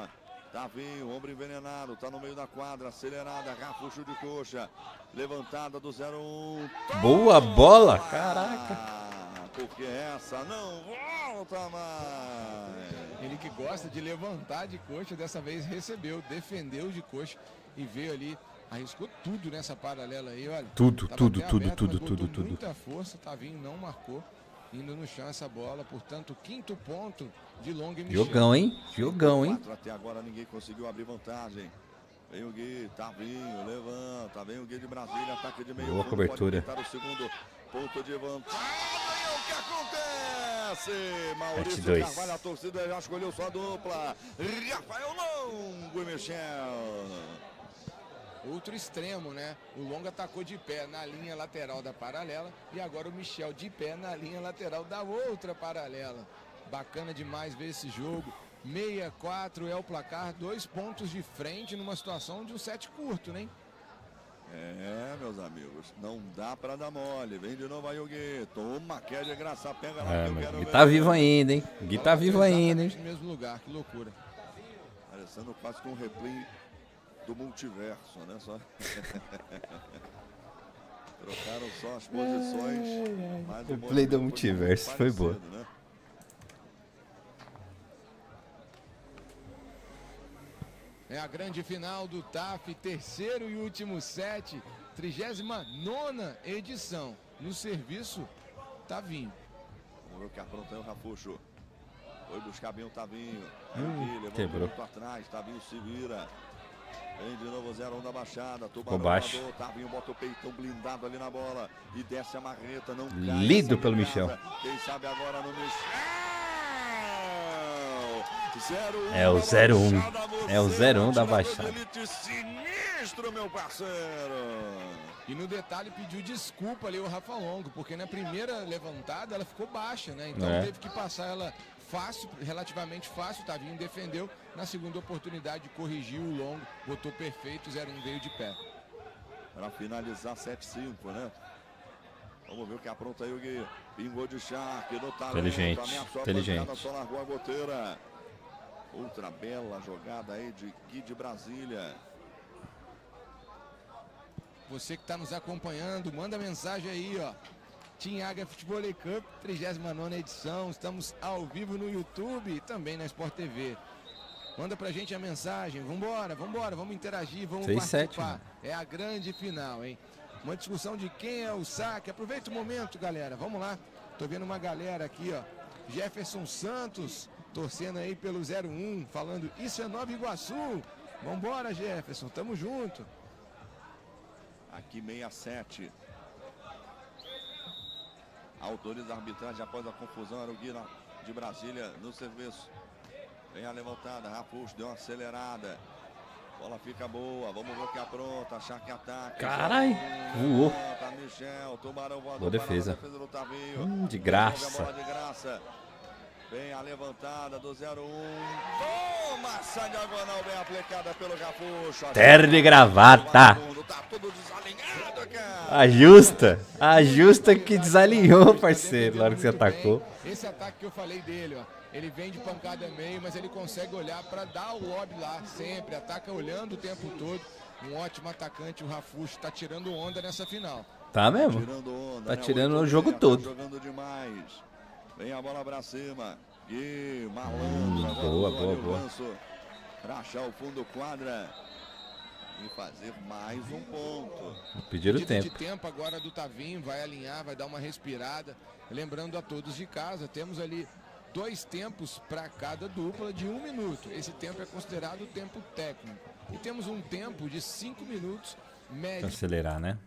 Tavinho, ombro envenenado, tá no meio da quadra, acelerada, Rafuxo de coxa. Levantada do zero um. Boa bola, caraca. Porque essa não volta mais. Ele que gosta de levantar de coxa, dessa vez recebeu, defendeu de coxa e veio ali, arriscou tudo nessa paralela aí, olha. Tudo, tudo, aberto, tudo, mas tudo, botou tudo, tudo. Muita força, Tavinho não marcou, indo no chão essa bola, portanto, quinto ponto de Longa e Michel. Jogão, hein? Jogão, hein? Até agora ninguém conseguiu abrir vantagem. Vem o Gui, Tavinho, levanta, vem o Gui de Brasília, ataque de meio. Boa cobertura. Pode o segundo ponto de vantagem. O que acontece? Maurício Carvalho, a torcida já escolheu sua dupla. Rafael Longo e Michel. Outro extremo, né? O Longa atacou de pé na linha lateral da paralela e agora o Michel de pé na linha lateral da outra paralela. Bacana demais ver esse jogo. sessenta e quatro é o placar, dois pontos de frente numa situação de um set curto, né? É, meus amigos, não dá pra dar mole. Vem de novo aí o Gui. Toma, quer de graça, pega lá. É, que eu mas quero Gui ver. tá vivo ainda, hein? Gui tá vivo ainda, hein? No mesmo lugar, que loucura. Parecendo quase com um replay do multiverso, né? Só... Trocaram só as posições. Mas o replay do multiverso, foi boa. Né? É a grande final do T A F, terceiro e último set, trigésima nona edição. No serviço, Tavinho. Vamos ver o que apronta aí o Rafuxo. Foi buscar bem o Tavinho. Hum, Aqui, quebrou. muito atrás, Tavinho se vira. Vem de novo zero um da baixada. Ficou baixo. Voador, Tavinho bota o peitão blindado ali na bola. E desce a marreta, não cai. Lido pelo Michel. Quem sabe agora no Michel. É o zero um. É o zero um da baixada. Sinistro, meu parceiro. E no detalhe pediu desculpa ali o Rafa Longo, porque na primeira levantada ela ficou baixa, né? Então É. teve que passar ela fácil, relativamente fácil. O Tavinho defendeu. Na segunda oportunidade corrigiu o Longo, botou perfeito, zero um veio de pé. Para finalizar sete cinco, né? Vamos ver o que apronta aí o Gui. Pingou de Shark no talento. Inteligente, Ameaçou a inteligente. pancada, só largou a goteira. Outra bela jogada aí de Gui de Brasília. Você que está nos acompanhando, manda mensagem aí, ó. Team Águia Futebol Cup, trigésima nona edição. Estamos ao vivo no YouTube e também na Sport T V. Manda pra gente a mensagem. Vambora, vambora, vamos interagir, vamos seis, participar. sete, é a grande final, hein? Uma discussão de quem é o saque. Aproveita o momento, galera. Vamos lá. Tô vendo uma galera aqui, ó. Jefferson Santos, torcendo aí pelo zero um, falando isso é Nova Iguaçu. Vambora, Jefferson, tamo junto. Aqui sessenta e sete. Autores da arbitragem após a confusão. Era o Gui de Brasília no serviço. Vem a levantada. Rafuxo deu uma acelerada. Bola fica boa. Vamos ver o que apronta. Achar que ataque. Carai, voou. Tá Michel. Tubarão voador. Boa defesa. Defesa do Tavinho. Hum, de graça. Bola de graça. Vem a levantada do zero um. Toma essa diagonal bem aplicada pelo Rafuxo. Terno e gravata. Tá tudo desalinhado, cara. Ajusta. Ajusta que desalinhou, parceiro, na hora que você atacou. Esse ataque que eu falei dele, ó. Ele vem de pancada meio, mas ele consegue olhar para dar o lob lá sempre. Ataca olhando o tempo todo. Um ótimo atacante, o Rafuxo, tá tirando onda nessa final. Tá mesmo? Tirando onda, Tá né? tirando o Oito jogo meia, todo. Tá jogando demais. Vem a bola pra cima. E Hum, malandro. boa, boa, boa. Pra achar o fundo quadra. E fazer mais um ponto. Pediram Pedido tempo. de tempo agora do Tavinho, vai alinhar, vai dar uma respirada. Lembrando a todos de casa, temos ali dois tempos para cada dupla de um minuto. Esse tempo é considerado tempo técnico. E temos um tempo de cinco minutos médio. Pra acelerar, né?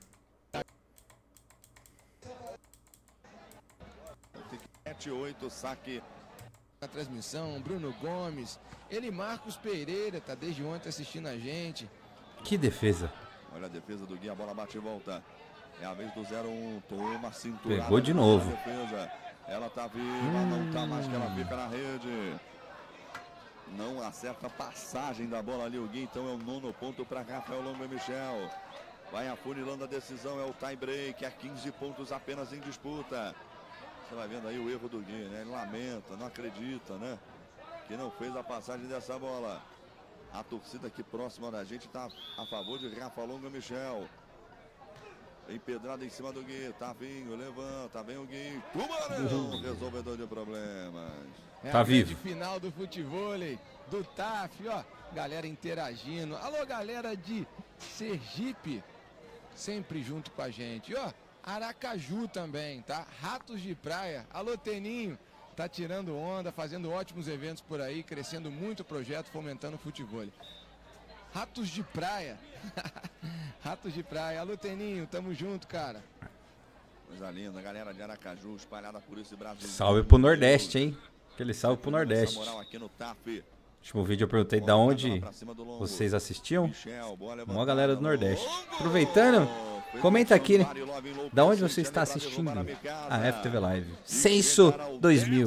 sete oito, saque. Na transmissão, Bruno Gomes, ele Marcos Pereira, tá desde ontem assistindo a gente. Que defesa. Olha a defesa do Gui, a bola bate e volta. É a vez do zero um, toma a cintura. Pegou de novo. Defesa. Ela tá viva, hum. não tá mais que ela fica na rede. Não acerta a passagem da bola ali o Gui, então é o nono ponto para Rafael Longo e Michel. Vai afunilando a decisão, é o tie break, é quinze pontos apenas em disputa. Você vai vendo aí o erro do Gui, né? Ele lamenta, não acredita, né? Que não fez a passagem dessa bola. A torcida aqui próxima da gente está a favor de Rafa Longo e Michel. Empedrada em cima do Gui. Tavinho, levanta, vem o Gui. Tubarão, resolvedor de problemas. É tá a vivo. Final do futevôlei, do T A F, ó. Galera interagindo. Alô, galera de Sergipe, sempre junto com a gente. Ó, Aracaju também, tá? Ratos de Praia. Alô, Teninho. Tá tirando onda, fazendo ótimos eventos por aí, crescendo muito o projeto, fomentando o futevôlei. Ratos de Praia. Ratos de Praia. Alô, Teninho, tamo junto, cara. Coisa linda, galera de Aracaju, espalhada por esse Brasil. Salve pro Nordeste, hein? Aquele salve pro Nordeste. Aqui no T A F. Último vídeo eu perguntei da onde vocês assistiam. Uma galera do Nordeste. Aproveitando, comenta aqui, né? Da onde você está assistindo a F T V Live. Censo dois mil.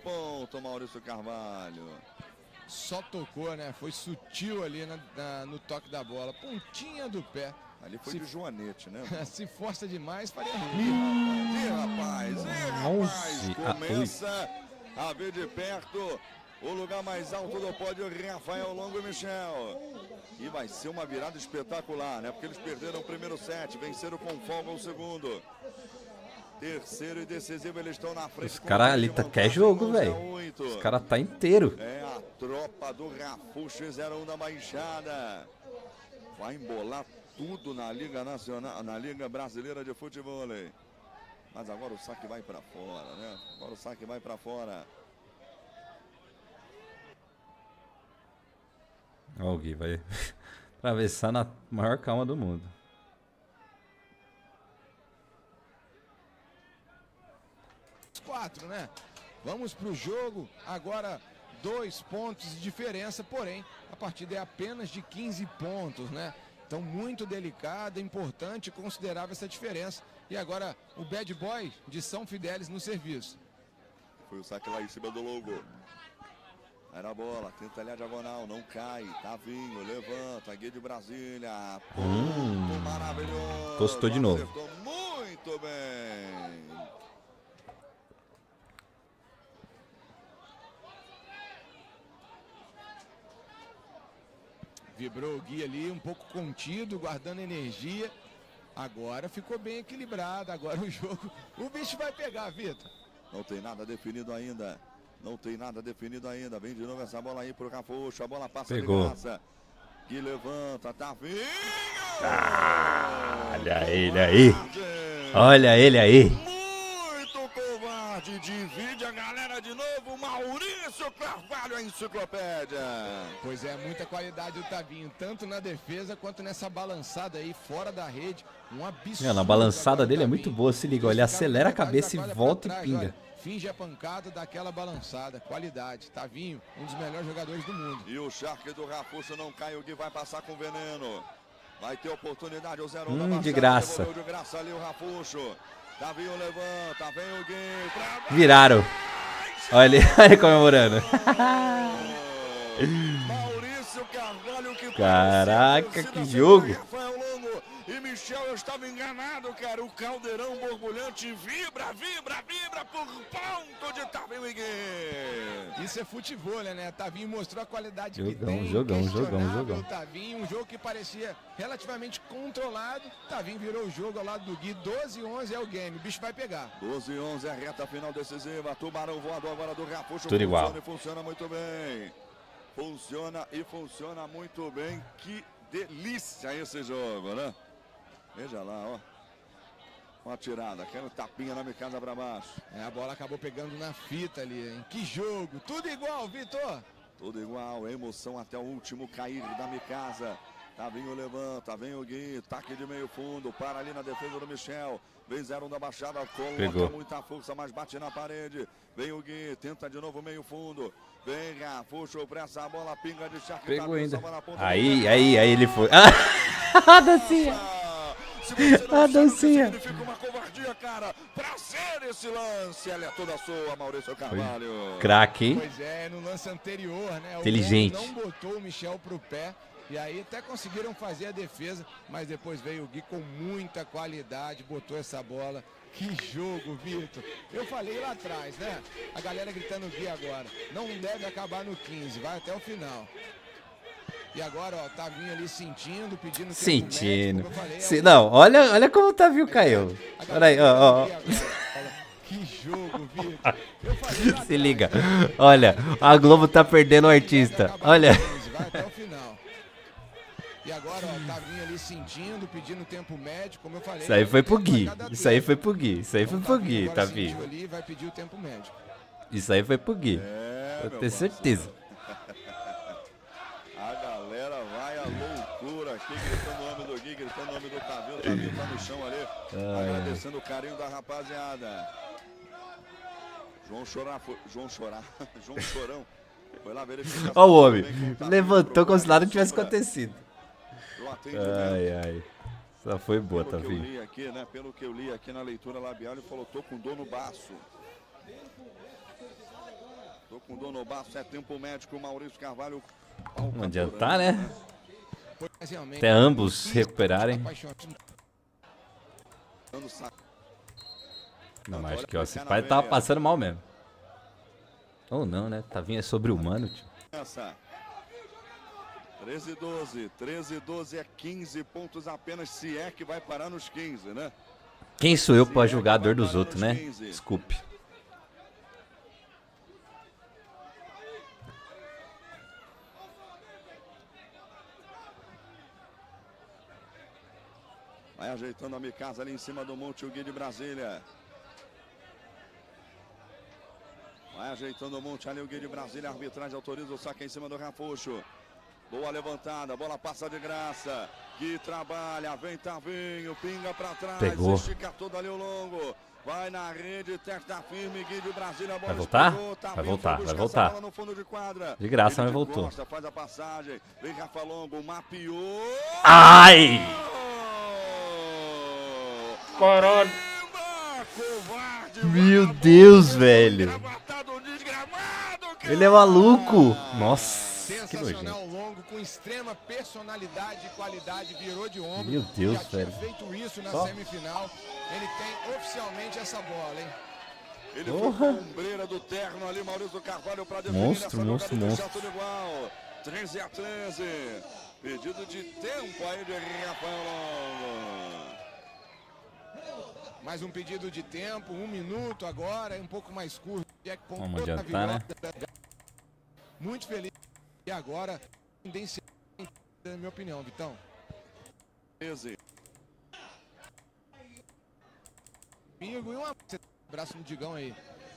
Só tocou, né? Foi sutil ali na, na, no toque da bola. Pontinha do pé. Ali foi de Joanete, né? Se força demais, faria ruim. Ih, rapaz, ih, rapaz. Começa a ver de perto o lugar mais alto do pódio, Rafael Longo e Michel. E vai ser uma virada espetacular, né? Porque eles perderam o primeiro set, venceram com folga o segundo. Terceiro e decisivo, eles estão na frente. Os caras ali tá quer jogo, velho. Os caras tá inteiro. É a tropa do Rafuxo zero um da Baixada. Vai embolar tudo na Liga Nacional, na Liga Brasileira de Futevôlei. Mas agora o saque vai para fora, né? Agora o saque vai para fora. Ó, o Gui vai atravessar na maior calma do mundo. Quatro, né? Vamos pro jogo. Agora dois pontos de diferença, porém a partida é apenas de quinze pontos, né? Então muito delicada, importante, considerável essa diferença. E agora o Bad Boy de São Fidélis no serviço. Foi o saque lá em cima do Longo. Era a bola, tenta ali a diagonal, não cai. Tavinho, levanta, Gui de Brasília. Hum, maravilhoso. Tostou de novo. Acertou muito bem. Vibrou o Gui ali, um pouco contido, guardando energia. Agora ficou bem equilibrado. Agora o jogo, o bicho vai pegar, Vitor. Não tem nada definido ainda. Não tem nada definido ainda. Vem de novo essa bola aí pro Rafuxo. A bola passa Pegou. de graça. Que levanta, tá vindo. Ah, olha ele aí. Olha ele aí. Muito covarde. Divide a galera de novo. Maurício Carvalho, a enciclopédia. Pois é, muita qualidade do Tavinho, tanto na defesa quanto nessa balançada aí fora da rede. Um absurdo. Mano, a balançada dele é Tavinho. muito boa, se liga. Ele acelera a cabeça e volta e pinga. Olha, finge a pancada daquela balançada. Qualidade. Tavinho, um dos melhores jogadores do mundo. E o Shark do Rafuxo não cai. O Gui vai passar com veneno. Vai ter oportunidade. O zero um Hum, da de Baixada, graça. de graça ali o Rafuxo. Tavinho levanta. Vem o Gui. Pra... Viraram. Olha ele, olha ele comemorando. Maurício Carvalho, que Caraca, que jogo. Rafael Longo e Michel, eu estava enganado, cara. O caldeirão borbulhante vibra, vibra, vibra por ponto de Tavinho e Gui. Isso é futevôlei, né? Tavinho mostrou a qualidade Jogão, que tem. jogão, jogão, Questionável jogão. Tavinho, um jogo que parecia relativamente controlado. Tavinho virou o jogo ao lado do Gui. doze a onze é o game. O bicho vai pegar. doze a onze é a reta final decisiva. Tubarão voador agora do Rafuxo. Tudo igual. Funciona e funciona muito bem. Funciona e funciona muito bem. Que delícia esse jogo, né? Veja lá, ó. Uma tirada, aquela tapinha na micada pra baixo. É, a bola acabou pegando na fita ali, hein? Que jogo! Tudo igual, Vitor! Tudo igual, emoção até o último cair da Micasa. Tavinho levanta, vem o Gui, taque de meio fundo, para ali na defesa do Michel. Vem zero um da Baixada, coloca Pegou. muita força, mas bate na parede. Vem o Gui, tenta de novo meio fundo. Vem Rafuxo, pressa a bola, pinga de Shark. Pegou ainda. Ponta, Aí, aí, aí ele foi. Ah, a dancinha. Se você não A sabe dancinha. o que significa uma covardia, cara, pra ser esse lance, ela é toda sua, Maurício Carvalho. Craque, hein? Pois é, no lance anterior, né? O Inteligente. Longo não botou o Michel pro pé. E aí até conseguiram fazer a defesa, mas depois veio o Gui com muita qualidade, botou essa bola. Que jogo, Vitor. Eu falei lá atrás, né? A galera gritando Gui agora. Não deve acabar no quinze, vai até o final. E agora, ó, Tavinho ali sentindo, pedindo... Sentindo. Médico, falei, Se, é um... Não, olha, olha como o Tavinho caiu. Olha aí, ó, ó. Que jogo, Vitor. Eu falei Se liga. Olha, a Globo tá perdendo o artista. Olha. Vai até o final. E agora, ó, Tavinho ali sentindo, pedindo tempo médico, como eu falei. Isso aí foi pro Gui. Isso aí foi pro Gui. Isso aí foi pro Gui, agora Tavinho. sentiu ali, vai pedir o tempo médico. Isso aí foi pro Gui. É, Eu meu tenho certeza. A galera vai à loucura aqui, gritando o nome do Gui, gritando o nome do Tavinho. O Tavinho tá no chão ali, Ai, agradecendo o carinho da rapaziada. João Chorar, foi, João Chorar, João Chorão, foi lá verificar. Ó o homem, levantou como se nada tivesse acontecido. Ai, ai. Só foi boa, Pelo que eu Tavinho. li aqui, né? Pelo que eu li aqui na leitura labial, ele falou, tô com dor no baço. Tô com dor no baço, é tempo médico, Maurício Carvalho. Não adiantar, né? Mas realmente, Até ambos recuperarem. Não, mas acho que ó, esse pai tava passando mal mesmo. Ou não, né? Tavinho é sobre-humano, tio. Essa. treze e doze, treze e doze é quinze pontos apenas, se é que vai parar nos quinze, né? Quem sou eu pra julgar a dor dos outros, né? Desculpe. Vai ajeitando a Mikasa ali em cima do monte, o Gui de Brasília. Vai ajeitando o monte ali, o Gui de Brasília. A arbitragem autoriza o saque em cima do Rafuxo. Boa levantada, bola passa de graça. Gui trabalha, vem Tavinho, pinga pra trás. Pegou. Estica todo ali o longo. Vai na rede, testa firme, Gui de Brasília. Vai voltar? Vai voltar, vai voltar. No fundo de quadra. De graça, Ele mas voltou. Costa, faz a passagem. Vem Rafa Longo, mapeou. Ai! Caralho! Meu Deus, velho! Ele é maluco! Nossa, que sensacional, nojento. longo, com extrema personalidade e qualidade, virou de ombro. Meu Deus, já tinha velho. feito isso na Só. semifinal. Ele tem oficialmente essa bola, hein? Ele Porra. foi com a ombreira do terno ali, Maurício Carvalho, para definir Monstro, essa monstro, jogada, monstro. deixar tudo igual. treze a treze. Pedido de tempo aí de Rafael Longo. Mais um pedido de tempo, um minuto agora, um pouco mais curto. Vamos adiantar, né? Muito feliz. E agora, tendência, na minha opinião, Vitão. treze. Amigo, e um abraço no Digão aí.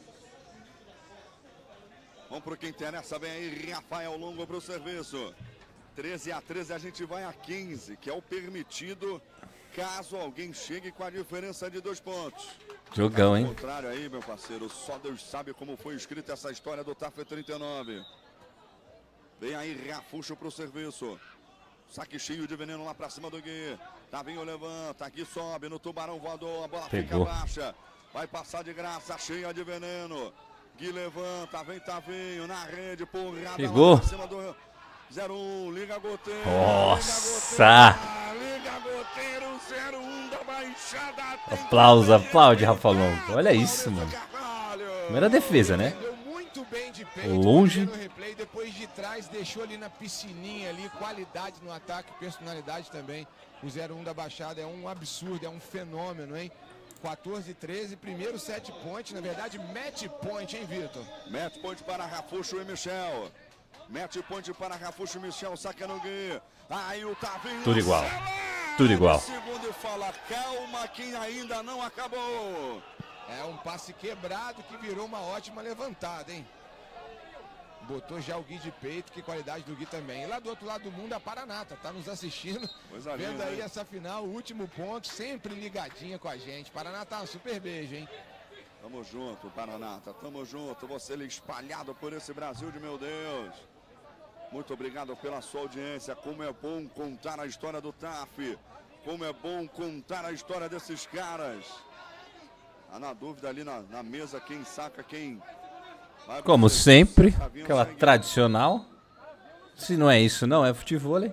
Vamos pro que interessa, vem aí Rafael Longo pro serviço. treze a treze, a gente vai a quinze, que é o permitido caso alguém chegue com a diferença de dois pontos. Jogão, Ao hein? contrário aí, meu parceiro, só Deus sabe como foi escrita essa história do T A F trinta e nove. Vem aí Rafuxo pro serviço. Saque cheio de veneno lá pra cima do Gui. Tavinho levanta, aqui sobe no tubarão voador, a bola Pegou. fica baixa. Vai passar de graça, cheia de veneno. Gui levanta, vem Tavinho na rede, porrada Pegou. lá pra cima do zero um, liga goteiro. Nossa! Liga goteiro, zero um da Baixada. Aplausos, aplaude, Rafa Longo. Olha isso, mano. Primeira defesa, né? Deu muito bem de peito. Longe. No replay, depois de trás, deixou ali na piscininha ali, qualidade no ataque, personalidade também. O zero um da Baixada é um absurdo, é um fenômeno, hein? quatorze a treze, primeiro set point, na verdade, match point, hein, Vitor? Match point para Rafuxo e Michel. Match point para Rafuxo e Michel, saca no Gui. Aí o Tavinho. Tudo igual. Celebra. Tudo igual. Segundo fala, calma, quem ainda não acabou. É um passe quebrado que virou uma ótima levantada, hein? Botou já o Gui de peito, que qualidade do Gui também. E lá do outro lado do mundo, a Paranata tá nos assistindo, Coisa vendo linda, aí hein? essa final, o último ponto, sempre ligadinha com a gente. Paranata, um super beijo, hein? Tamo junto, Paranata, tamo junto. Você ali espalhado por esse Brasil de meu Deus. Muito obrigado pela sua audiência. Como é bom contar a história do T A F. Como é bom contar a história desses caras. Tá na dúvida ali na, na mesa quem saca, quem... vai Como pro- sempre, Tavinho aquela segue. tradicional. Se não é isso, não é futevôlei.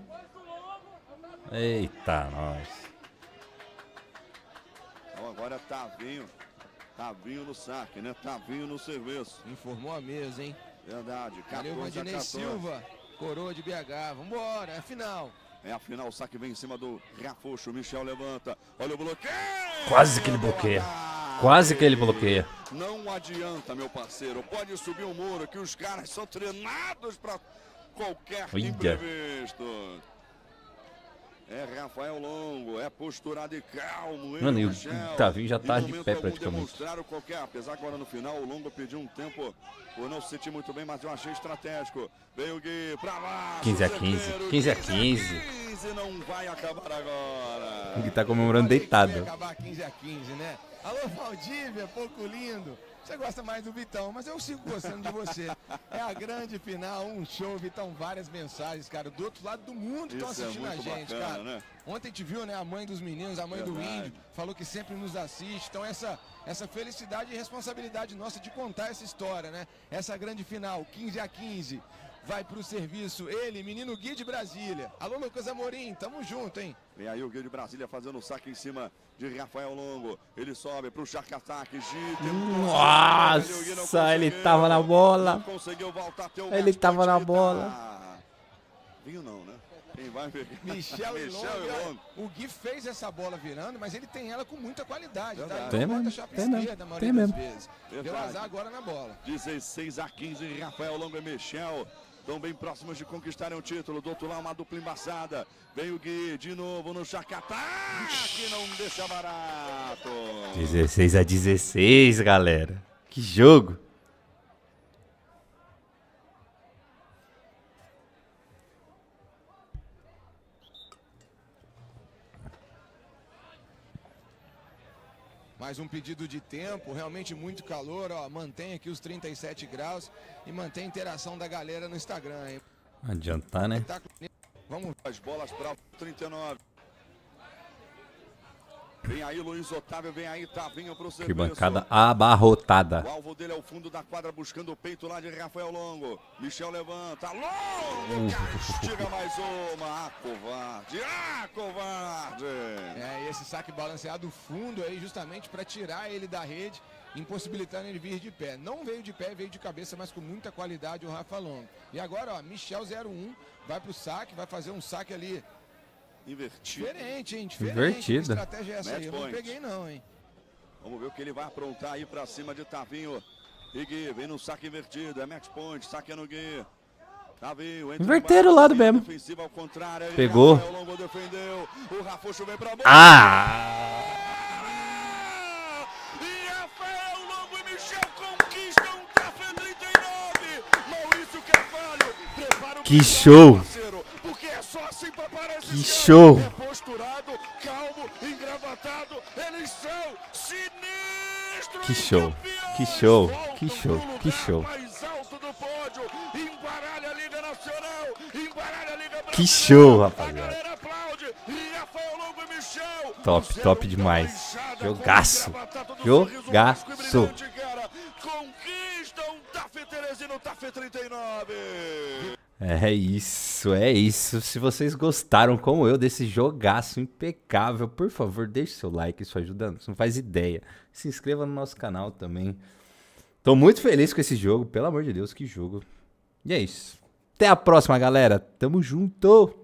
Eita, nós. Então agora é Tavinho. Tavinho no saque, né? Tavinho no serviço. Informou a mesa, hein? Verdade. Valeu, quatorze a Vandinei quatorze. Silva. Coroa de B H. Vambora, é a final. É a final, o saque vem em cima do Rafocho. Michel levanta. Olha o bloqueio. Quase que ele bloqueia. Quase que ele bloqueia. Não adianta, meu parceiro. Pode subir o muro, que os caras são treinados para qualquer Olha. imprevisto. É Rafael Longo, é posturado e calmo. Mano, e o Michel. Tavinho já tá Em de momento pé algum praticamente. demonstraram qualquer, apesar agora no final o Longo pediu um tempo por não se sentir muito bem, mas eu achei estratégico. Veio o Gui pra lá. quinze a quinze. quinze a quinze. Não vai acabar agora. O Gui tá comemorando deitado. Vai acabar quinze a quinze, né? Alô, Valdívia, pouco lindo. Você gosta mais do Vitão, mas eu sigo gostando de você. É a grande final, um show, Vitão, várias mensagens, cara. Do outro lado do mundo estão assistindo é a gente, bacana, cara. né? Ontem a gente viu, né, a mãe dos meninos, a mãe Verdade. do Índio, falou que sempre nos assiste. Então essa, essa felicidade e responsabilidade nossa de contar essa história, né? Essa grande final, quinze a quinze. Vai pro serviço ele, menino Gui de Brasília. Alô, Lucas Amorim, tamo junto, hein? Vem aí o Gui de Brasília fazendo o saque em cima de Rafael Longo. Ele sobe pro charque-ataque. Nossa, ele tava na bola. Não conseguiu voltar, Ele tava na bola. Vinho não, né? Quem vai ver? Michel e Michel Longo. e Longo. O Gui fez essa bola virando, mas ele tem ela com muita qualidade, tá? Verdade. Ele Tem não mesmo, bota chapa tem mesmo, esquerda a maioria tem das mesmo. vezes. Deu Verdade. azar agora na bola. dezesseis a quinze, Rafael Longo e Michel estão bem próximos de conquistarem o título. Do outro lado, uma dupla embaçada. Vem o Gui de novo no charque-ataque, não deixa barato. dezesseis a dezesseis, galera. Que jogo. Mais um pedido de tempo, realmente muito calor, ó. Mantém aqui os trinta e sete graus e mantém a interação da galera no Instagram, hein? Não adianta, né? Tá- Vamos As bolas para trinta e nove. Vem aí Luiz Otávio, vem aí Tavinho pro serviço. Que bancada abarrotada. O alvo dele é o fundo da quadra, buscando o peito lá de Rafael Longo. Michel levanta, Longo, castiga mais uma. Ah, covarde, ah, covarde. É, e esse saque balanceado fundo aí justamente para tirar ele da rede, impossibilitando ele vir de pé. Não veio de pé, veio de cabeça, mas com muita qualidade o Rafa Longo. E agora, ó, Michel zero um, vai pro saque, vai fazer um saque ali Invertido. diferente, hein? Diferente. Invertido. Que estratégia é essa Match aí? Eu não point. peguei não, hein? Vamos ver o que ele vai aprontar aí pra cima de Tavinho. E Gui, vem no saque invertido, é match point, saque é no Gui. Tavinho, entra Inverteram embaixo, o lado linha mesmo. defensiva ao contrário, aí Pegou. Rafael Longo defendeu, o Rafocho vem pra bola. Ah! E Rafael Longo e Michel conquistam o T A F trinta e nove. Maurício Carvalho, prepara o Que placar, show! parceiro, porque é só assim pra parar esses Que caras. show! É posturado, calmo, engravatado, eles são sinistros. Que show, campeões. que show, Voltam que show, pro que lugar show. mais alto do pódio, embaralha a Liga Nacional, embaralha a Liga Brasileira. Que show, A rapaziada. galera aplaude, e Rafael Longo e Michel. Top, top demais. Jogaço. Jogaço. Conquistam T A F Teresina, T A F trinta e nove. É isso, é isso. Se vocês gostaram, como eu, desse jogaço impecável, por favor, deixe seu like, isso ajuda, você não faz ideia. Se inscreva no nosso canal também. Tô muito feliz com esse jogo, pelo amor de Deus, que jogo. E é isso. Até a próxima, galera. Tamo junto!